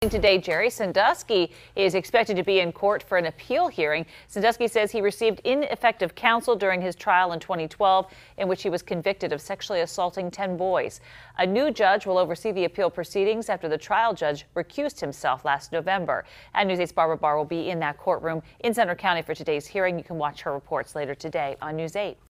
Today, Jerry Sandusky is expected to be in court for an appeal hearing. Sandusky says he received ineffective counsel during his trial in 2012, in which he was convicted of sexually assaulting 10 boys. A new judge will oversee the appeal proceedings after the trial judge recused himself last November. And News 8's Barbara Barr will be in that courtroom in Centre County for today's hearing. You can watch her reports later today on News 8.